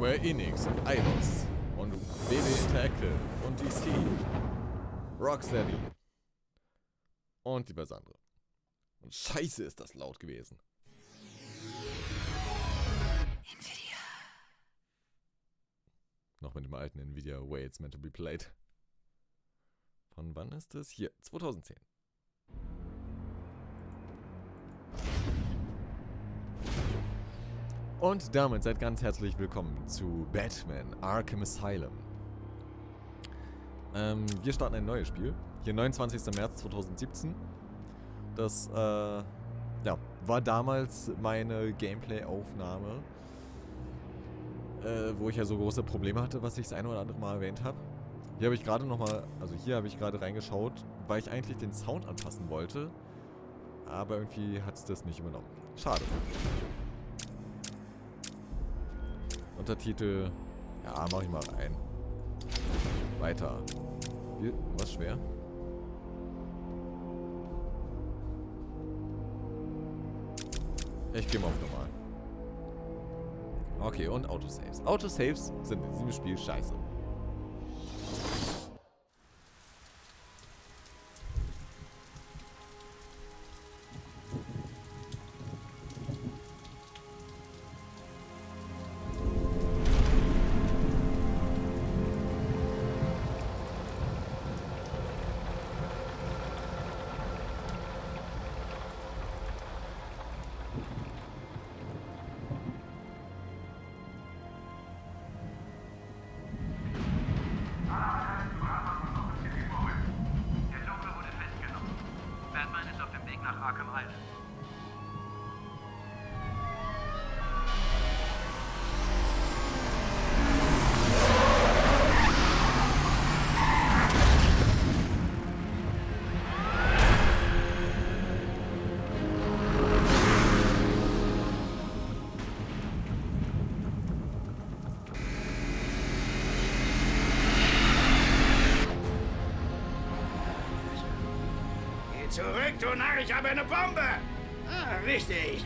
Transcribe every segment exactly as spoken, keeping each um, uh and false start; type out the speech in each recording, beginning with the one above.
Square Enix und Eidos und B B Interactive und D C, Rocksteady und diverse andere. Und scheiße ist das laut gewesen. Nvidia. Noch mit dem alten Nvidia Way It's Meant to Be Played. Von wann ist das? Hier, zweitausendzehn. Und damit seid ganz herzlich willkommen zu Batman Arkham Asylum. Ähm, wir starten ein neues Spiel. Hier neunundzwanzigster März zweitausendsiebzehn. Das äh, ja, war damals meine Gameplay-Aufnahme, äh, wo ich ja so große Probleme hatte, was ich das eine oder andere Mal erwähnt habe. Hier habe ich gerade nochmal, also hier habe ich gerade reingeschaut, weil ich eigentlich den Sound anpassen wollte. Aber irgendwie hat es das nicht übernommen. Schade. Untertitel, ja, mach ich mal rein. Weiter. Wie, was schwer? Ich gehe mal auf normal. Okay, und Autosaves. Autosaves sind in diesem Spiel scheiße. Zurück, du Narr, ich habe eine Bombe! Ah, richtig.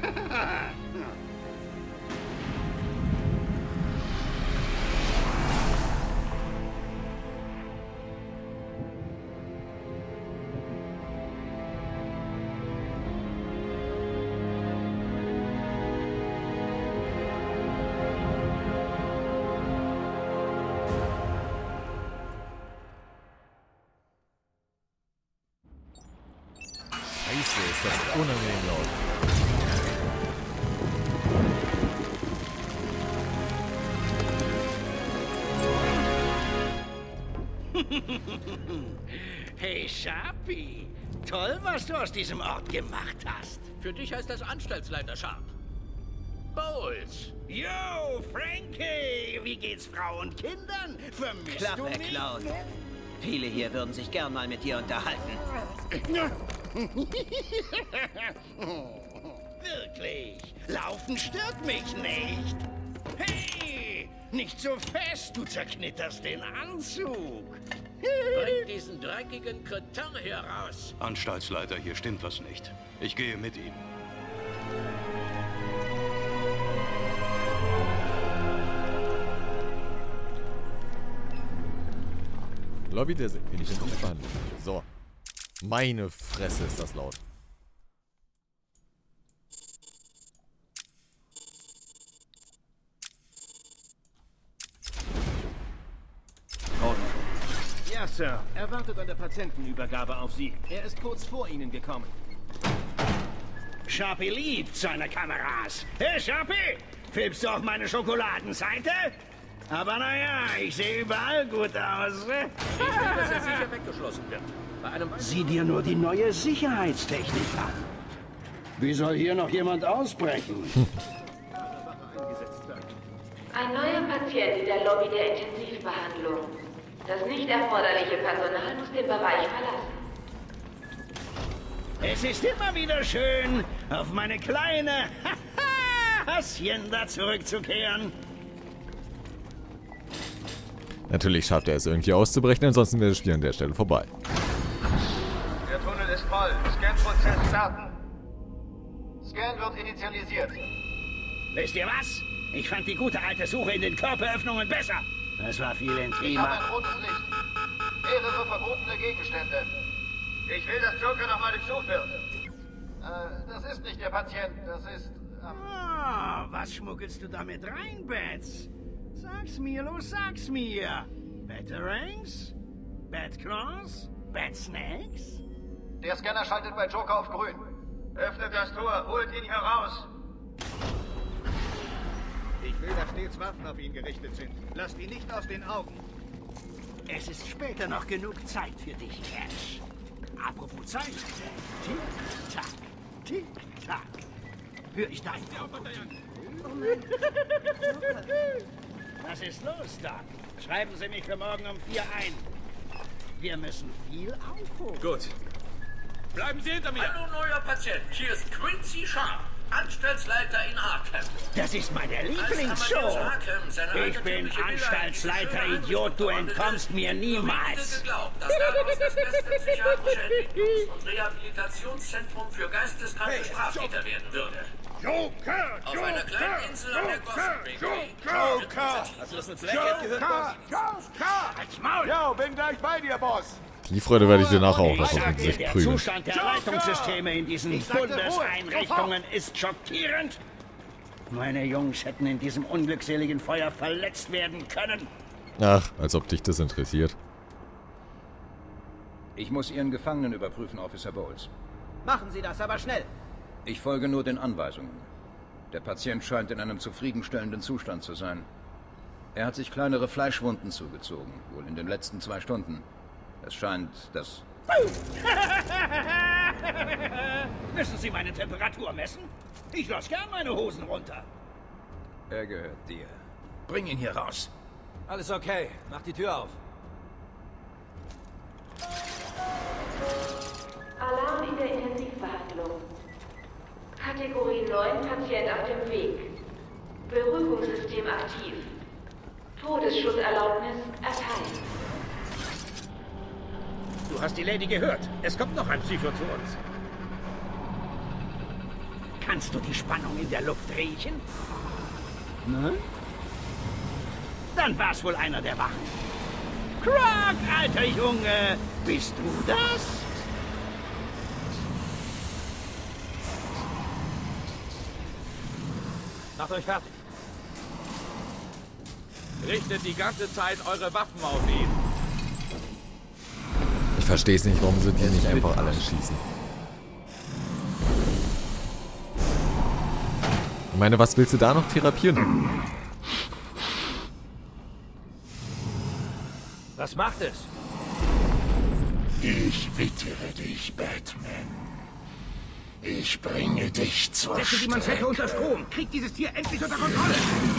Scheiße, ist das unangenehm laut. Hey, Sharpie. Toll, was du aus diesem Ort gemacht hast. Für dich heißt das Anstaltsleiter Sharp. Bowles. Yo, Frankie. Wie geht's Frau und Kindern? Vermisst Klappe, du mich? Clown. Viele hier würden sich gern mal mit dir unterhalten. Wirklich. Laufen stört mich nicht. Hey, nicht so fest. Du zerknitterst den Anzug. Bring diesen dreckigen Kretin hier raus. Anstaltsleiter, hier stimmt was nicht. Ich gehe mit ihm. Lobby der Se bin ich in behandelt. So. Meine Fresse ist das laut. Ja, Sir. Er wartet an der Patientenübergabe auf Sie. Er ist kurz vor Ihnen gekommen. Sharpie liebt seine Kameras. Hey, Sharpie, filmst du auf meine Schokoladenseite? Aber naja, ich sehe überall gut aus. Ich will, dass er sicher weggeschlossen wird. Bei einem Sieh dir nur die neue Sicherheitstechnik an. Wie soll hier noch jemand ausbrechen? Ein neuer Patient in der Lobby der Intensivbehandlung. Das nicht erforderliche Personal muss den Bereich verlassen. Es ist immer wieder schön, auf meine kleine Hacienda zurückzukehren. Natürlich schafft er es irgendwie auszubrechen, ansonsten wäre das Spiel an der Stelle vorbei. Der Tunnel ist voll. Scan-Prozess starten. Scan wird initialisiert. Wisst ihr was? Ich fand die gute alte Suche in den Körperöffnungen besser. Das war viel Ich habe intimer. ein rotes Licht. Mehrere verbotene Gegenstände. Ich will, dass Joker nochmal durchsucht wird. Äh, das ist nicht der Patient, das ist... Ähm, Oh, was schmuggelst du damit rein, Bats? Sag's mir, los, sag's mir. Batarangs? Batclaws? Batsnakes? der Scanner schaltet bei Joker auf grün. Öffnet das Tor, holt ihn heraus. Ich will, dass stets Waffen auf ihn gerichtet sind. Lasst ihn nicht aus den Augen. Es ist später noch genug Zeit für dich, Cash. Apropos Zeit. Tick-Tack. Tick-Tack. Hör ich dein Was ist los, Doc? Schreiben Sie mich für morgen um vier ein. Wir müssen viel aufholen. Gut. Bleiben Sie hinter mir. Hallo, neuer Patient. Hier ist Quincy Sharp, Anstaltsleiter in Arkham. Das ist meine Lieblingsshow. Ich bin Anstaltsleiter, Idiot. Du entkommst mir niemals. Geglaubt, dass daraus das beste psychiatrische Entwicklungs- und Rehabilitationszentrum für geisteskranke Straftäter werden würde. Joker! Auf einer kleinen Insel an der Gotham Joker! Hast du das mit Blackhead gehört, Boss? Joker! Als Maul! Jo, bin gleich bei dir, Boss! Die Freude werde ich dir nachher auch Ich noch aus dem sage, Gesicht der prügeln. Zustand der Leitungssysteme in diesen Bundeseinrichtungen ist schockierend. Meine Jungs hätten in diesem unglückseligen Feuer verletzt werden können. Ach, als ob dich das interessiert. Ich muss Ihren Gefangenen überprüfen, Officer Bowles. Machen Sie das, aber schnell. Ich folge nur den Anweisungen. Der Patient scheint in einem zufriedenstellenden Zustand zu sein. Er hat sich kleinere Fleischwunden zugezogen, wohl in den letzten zwei Stunden. Es scheint, dass... Müssen Sie meine Temperatur messen? Ich lasse gern meine Hosen runter. Er gehört dir. Bring ihn hier raus. Alles okay. Mach die Tür auf. Alarm in der Intensivbehandlung. Kategorie neun, Patient auf dem Weg. Beruhigungssystem aktiv. Todesschutzerlaubnis erteilt. Du hast die Lady gehört. Es kommt noch ein Psycho zu uns. Kannst du die Spannung in der Luft riechen? Ne? Dann war's wohl einer der Wachen. Croc, alter Junge! Bist du das? Macht euch fertig. Richtet die ganze Zeit eure Waffen auf ihn. Ich verstehe es nicht, warum sie die nicht einfach alle schießen. Ich meine, was willst du da noch therapieren? Was macht es? Ich wittere dich, Batman. Ich bringe dich zur Setze die Manschette Strecke. unter Strom. Krieg dieses Tier endlich unter Kontrolle.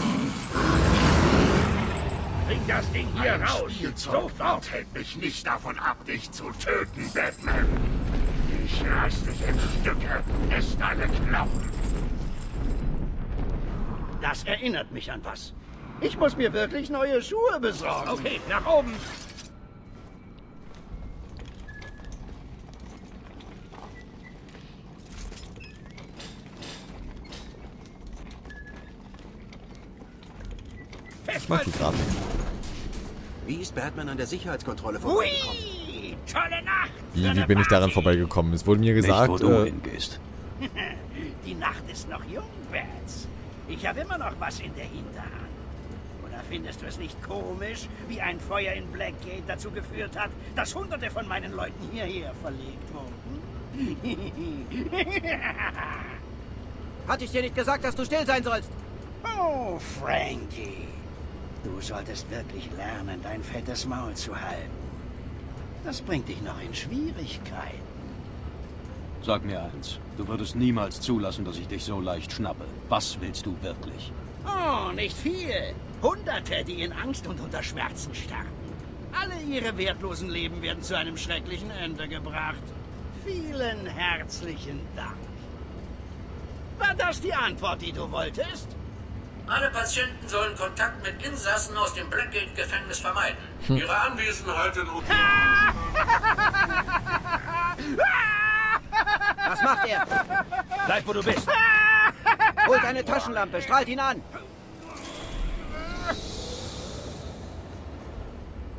Bring das Ding hier Ein raus. Spielzeugwort hält mich nicht davon ab, dich zu töten, Batman. Ich reiß dich in Stücke, ess deine Knochen. Das erinnert mich an was. Ich muss mir wirklich neue Schuhe besorgen. Okay, nach oben. Ich mag die Grafik. Wie ist Batman an der Sicherheitskontrolle vorbeigekommen? Hui, tolle Nacht. Wie, wie bin ich daran vorbeigekommen? Es wurde mir gesagt, Nicht, wo du äh, hingehst. Die Nacht ist noch jung, Bats. Ich habe immer noch was in der Hinterhand. Oder findest du es nicht komisch, wie ein Feuer in Blackgate dazu geführt hat, dass Hunderte von meinen Leuten hierher verlegt wurden? Hatte ich dir nicht gesagt, dass du still sein sollst? Oh, Frankie. Du solltest wirklich lernen, dein fettes Maul zu halten. Das bringt dich noch in Schwierigkeiten. Sag mir eins, du würdest niemals zulassen, dass ich dich so leicht schnappe. Was willst du wirklich? Oh, nicht viel. Hunderte, die in Angst und unter Schmerzen starben. Alle ihre wertlosen Leben werden zu einem schrecklichen Ende gebracht. Vielen herzlichen Dank. War das die Antwort, die du wolltest? Alle Patienten sollen Kontakt mit Insassen aus dem Blackgate-Gefängnis vermeiden. Ihre Anwesenheit in... Was macht er? Bleib, wo du bist. Holt eine Taschenlampe, strahlt ihn an.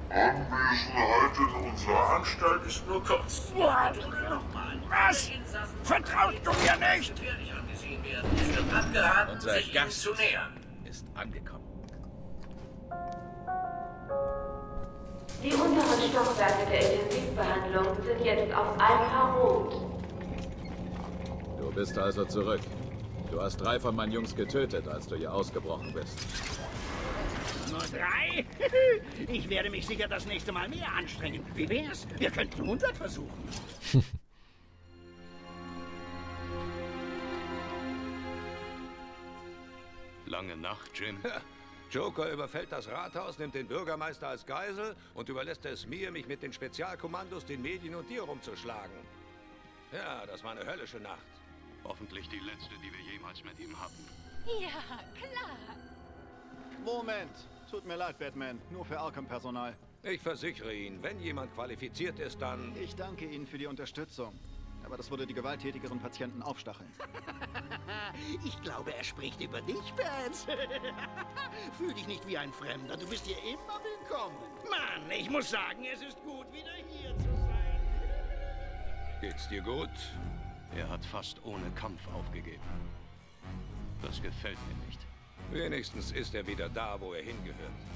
Anwesenheit in unserer Anstalt ist nur kurz. Was? Vertraust du mir nicht? Es wird abgeraten, Unser sich ihm Gast zu nähern. ist angekommen. Die unteren Stockwerke der Intensivbehandlung sind jetzt auf Alpha Rot. Du bist also zurück. Du hast drei von meinen Jungs getötet, als du hier ausgebrochen bist. Nur drei? Ich werde mich sicher das nächste Mal mehr anstrengen. Wie wär's? Wir könnten hundert versuchen. Lange Nacht, Jim. Joker überfällt das Rathaus, nimmt den Bürgermeister als Geisel und überlässt es mir, mich mit den Spezialkommandos, den Medien und dir rumzuschlagen. Ja, das war eine höllische Nacht. Hoffentlich die letzte, die wir jemals mit ihm hatten. Ja, klar. Moment. Tut mir leid, Batman. Nur für Arkham-Personal. Ich versichere Ihnen, wenn jemand qualifiziert ist, dann... Ich danke Ihnen für die Unterstützung. Aber das würde die gewalttätigeren Patienten aufstacheln. Ich glaube, er spricht über dich, Bats. Fühl dich nicht wie ein Fremder. Du bist hier immer willkommen. Mann, ich muss sagen, es ist gut, wieder hier zu sein. Geht's dir gut? Er hat fast ohne Kampf aufgegeben. Das gefällt mir nicht. Wenigstens ist er wieder da, wo er hingehört.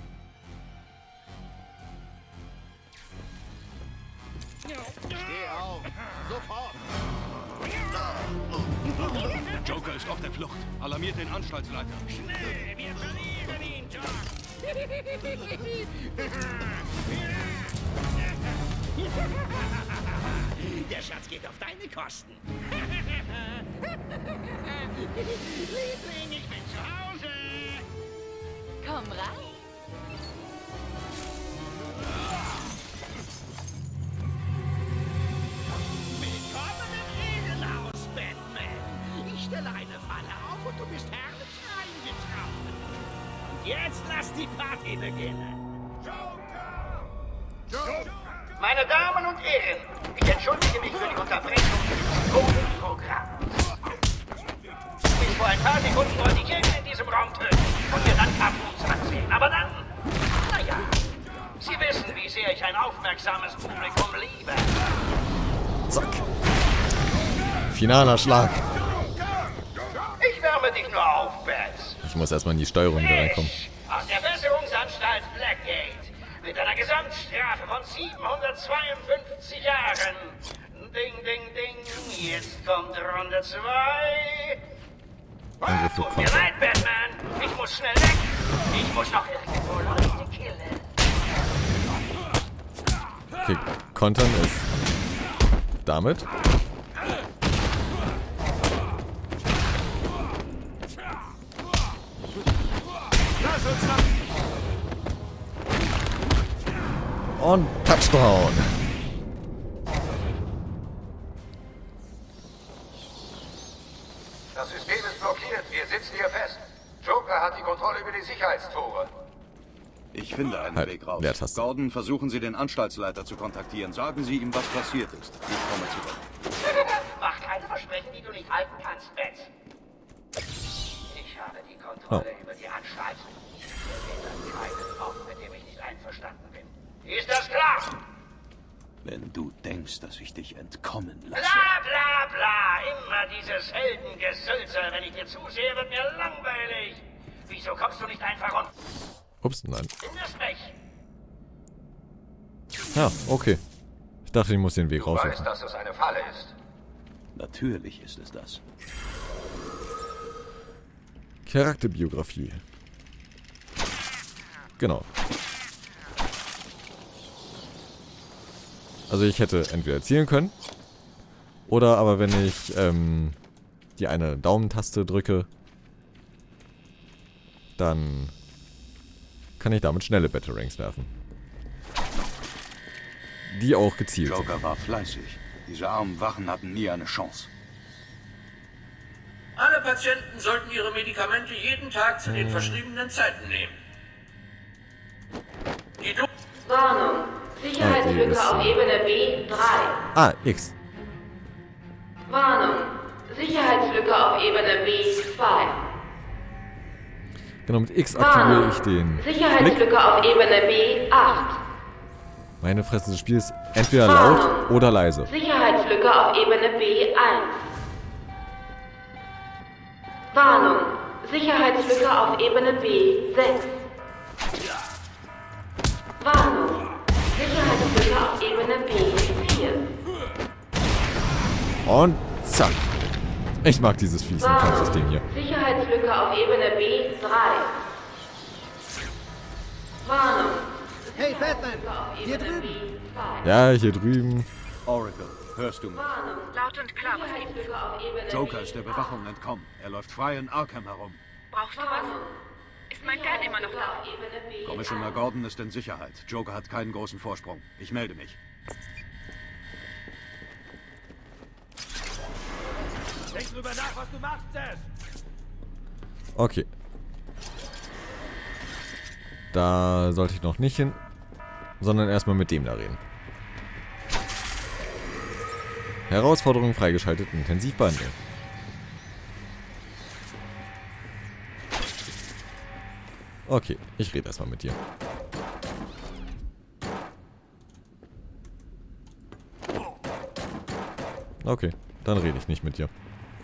Steh auf! Sofort! Der Joker ist auf der Flucht. Alarmiert den Anstaltsleiter. Schnell, wir verlieren ihn, Doc! Der Schatz geht auf deine Kosten. Liebling, ich bin zu Hause. Komm rein. Willkommen im Edelhaus, Batman. Ich stelle eine Falle auf und du bist herrlich reingetraut. Und jetzt lass die Party beginnen. Joker! Joker! Meine Damen und Herren, ich entschuldige mich für die Unterbrechung des Codex-Programms. Bis vor ein paar Sekunden wollte ich jeden in diesem Raum töten und mir dann Kampfmoves anziehen. Aber dann, naja, Sie wissen, wie sehr ich ein aufmerksames Publikum liebe. Zack. Finaler Schlag. Ich wärme dich nur auf, Bats. Ich muss erstmal in die Steuerung wieder reinkommen. Aus der Besserungsanstalt Blackgate. Mit einer Gesamtstrafe von siebenhundertzweiundfünfzig Jahren. Ding, ding, ding. Jetzt kommt Runde zwei. Angriff für Tut mir Konter. leid, Batman. Ich muss schnell weg. Ich muss noch irgendwo Leute killen. Okay, Kontern ist damit. Lass uns noch. Und Touchdown. Das System ist blockiert. Wir sitzen hier fest. Joker hat die Kontrolle über die Sicherheitstore. Ich finde einen Halt, Weg raus. Leertaste. Gordon, versuchen Sie den Anstaltsleiter zu kontaktieren. Sagen Sie ihm, was passiert ist. Ich komme zurück. Mach keine Versprechen, die du nicht halten kannst, Bats. Ich habe die Kontrolle Oh. über die Anstalt. Ich bin keinen Ort, mit dem ich nicht einverstanden bin. Ist das klar? Wenn du denkst, dass ich dich entkommen lasse... Bla bla bla. Immer dieses Heldengesülze. Wenn ich dir zusehe, wird mir langweilig. Wieso kommst du nicht einfach und Ups, nein. findest mich? Ja, okay. Ich dachte, ich muss den Weg Du weißt, raussuchen. dass es eine Falle ist. Natürlich ist es das. Charakterbiografie. Genau. Also ich hätte entweder zielen können, oder aber wenn ich ähm, die eine Daumentaste drücke, dann kann ich damit schnelle Batarangs werfen. Die auch gezielt sind. Joker war fleißig. Diese armen Wachen hatten nie eine Chance. Alle Patienten sollten ihre Medikamente jeden Tag zu den verschriebenen Zeiten nehmen. Die Do Warnung. Sicherheitslücke auf Ebene B drei. Ah, X. Warnung. Sicherheitslücke auf Ebene B zwei. Genau, mit X aktiviere Warnung. ich den Blick. Sicherheitslücke auf Ebene B acht. Meine Fresse, das Spiel ist entweder laut oder leise. Sicherheitslücke auf Ebene B eins. Warnung. Sicherheitslücke auf Ebene B sechs. Warnung. Sicherheitslücke auf Ebene B vier. Und zack. Ich mag dieses fiese Kampfsystem hier. Sicherheitslücke auf Ebene B drei. Warnung. Hey, Batman! Hier drüben! Ja, hier drüben. Oracle, hörst du mich? Laut und klar, was gibt's? Joker ist der Bewachung entkommen. Er läuft frei in Arkham herum. Brauchst du was? Ist mein Dad immer noch da? Commissioner Gordon ist in Sicherheit. Joker hat keinen großen Vorsprung. Ich melde mich. Denk drüber nach, was du machst, Zess! Okay. Da sollte ich noch nicht hin, sondern erstmal mit dem da reden. Herausforderung freigeschaltet, intensiv behandeln. Okay, ich rede erstmal mit dir. Okay, dann rede ich nicht mit dir.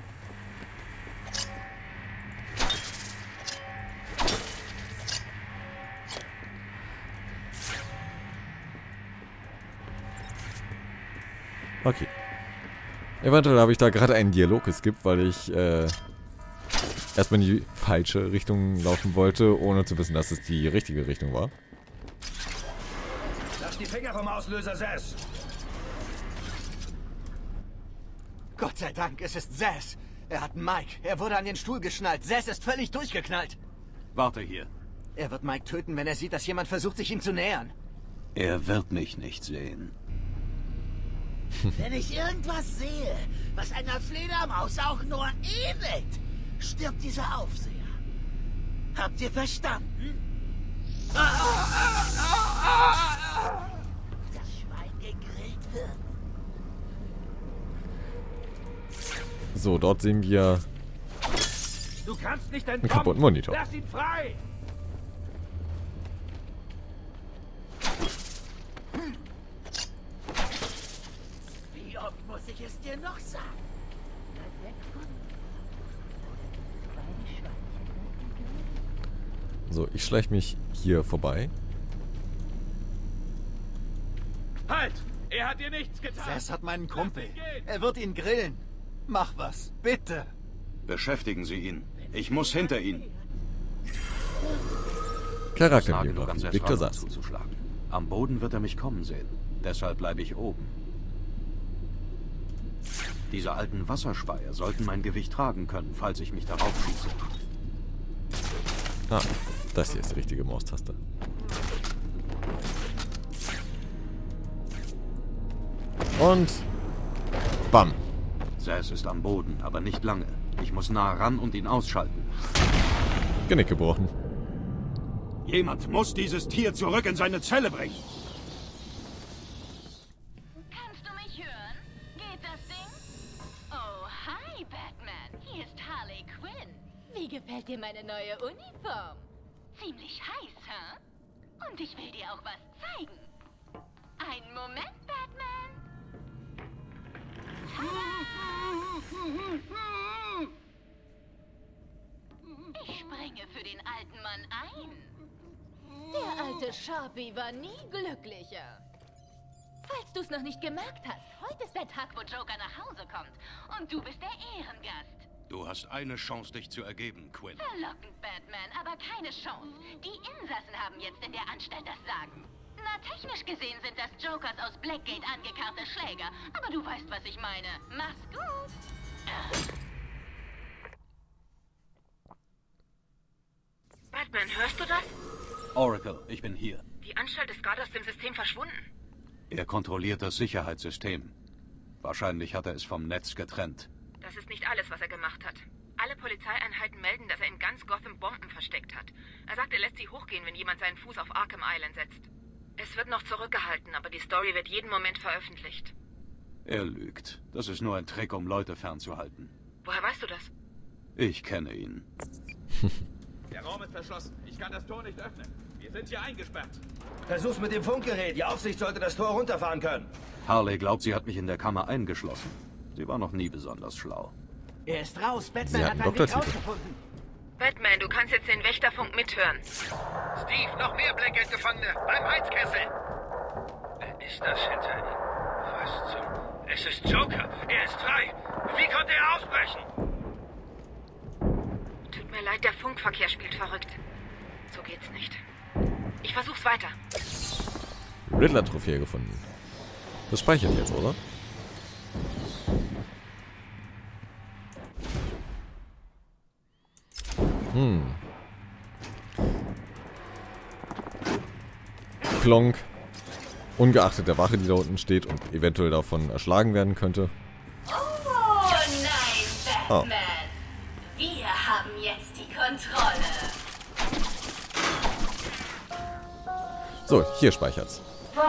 Okay. Eventuell habe ich da gerade einen Dialog geskippt, weil ich äh, erstmal in die falsche Richtung laufen wollte, ohne zu wissen, dass es die richtige Richtung war. Lass die Finger vom Auslöser, Zsasz! Gott sei Dank, es ist Zsasz. Er hat Mike. Er wurde an den Stuhl geschnallt. Zsasz ist völlig durchgeknallt. Warte hier. Er wird Mike töten, wenn er sieht, dass jemand versucht, sich ihm zu nähern. Er wird mich nicht sehen. Wenn ich irgendwas sehe, was einer Fledermaus auch nur ähnelt, stirbt dieser Aufseher. Habt ihr verstanden? Das Schwein gegrillt wird. So, dort sehen wir Du kannst nicht einen kaputten Monitor. Lass ihn frei! Wie oft muss ich es dir noch sagen? So, ich schleiche mich hier vorbei. Halt! Er hat dir nichts getan! Zsasz hat meinen Kumpel. Er wird ihn grillen. Mach was, bitte. Beschäftigen Sie ihn. Ich muss hinter ihn. Charakterbiografie, Victor Zsasz. Zuzuschlagen. Am Boden wird er mich kommen sehen. Deshalb bleibe ich oben. Diese alten Wasserspeier sollten mein Gewicht tragen können, falls ich mich darauf schieße. Ah, das hier ist die richtige Maustaste. Und bam. Zsasz ist am Boden, aber nicht lange. Ich muss nah ran und ihn ausschalten. Genick gebrochen. Jemand muss dieses Tier zurück in seine Zelle bringen. Kannst du mich hören? Geht das Ding? Oh, hi, Batman. Hier ist Harley Quinn. Wie gefällt dir meine neue Uniform? Ziemlich heiß, hä? Und ich will dir auch was zeigen. Einen Moment, Batman. Ich springe für den alten Mann ein. Der alte Sharpie war nie glücklicher. Falls du es noch nicht gemerkt hast, heute ist der Tag, wo Joker nach Hause kommt. Und du bist der Ehrengast. Du hast eine Chance, dich zu ergeben, Quinn. Verlockend, Batman, aber keine Chance. Die Insassen haben jetzt in der Anstalt das Sagen. Na, technisch gesehen sind das Jokers aus Blackgate angekarrte Schläger. Aber du weißt, was ich meine. Mach's gut. Batman, hörst du das? Oracle, ich bin hier. Die Anstalt ist gerade aus dem System verschwunden. Er kontrolliert das Sicherheitssystem. Wahrscheinlich hat er es vom Netz getrennt. Das ist nicht alles, was er gemacht hat. Alle Polizeieinheiten melden, dass er in ganz Gotham Bomben versteckt hat. Er sagt, er lässt sie hochgehen, wenn jemand seinen Fuß auf Arkham Island setzt. Es wird noch zurückgehalten, aber die Story wird jeden Moment veröffentlicht. Er lügt. Das ist nur ein Trick, um Leute fernzuhalten. Woher weißt du das? Ich kenne ihn. Der Raum ist verschlossen. Ich kann das Tor nicht öffnen. Wir Wir sind hier eingesperrt. Versuch's mit dem Funkgerät. Die Aufsicht sollte das Tor runterfahren können. Harley glaubt, sie hat mich in der Kammer eingeschlossen. Sie war noch nie besonders schlau. Er ist raus. Sie Batman hat hat einen einen Weg Doktortitel. rausgefunden. Batman, du kannst jetzt den Wächterfunk mithören. Steve, noch mehr Blackgate-Gefangene. Beim Heizkessel. Wer ist das hinter ihm? Was zum... Es ist Joker. Er ist frei. Wie konnte er ausbrechen? Tut mir leid, der Funkverkehr spielt verrückt. So geht's nicht. Ich versuch's weiter. Riddler-Trophäe gefunden. Das speichert jetzt, oder? Hm. Plonk. Ungeachtet der Wache, die da unten steht und eventuell davon erschlagen werden könnte. Oh nein, Oh. Batman. Wir haben jetzt die Kontrolle. So, hier speichert's.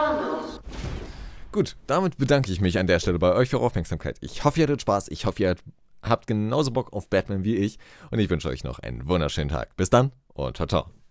Gut, damit bedanke ich mich an der Stelle bei euch für eure Aufmerksamkeit. Ich hoffe, ihr hattet Spaß. Ich hoffe, ihr habt genauso Bock auf Batman wie ich. Und ich wünsche euch noch einen wunderschönen Tag. Bis dann und ciao, ciao.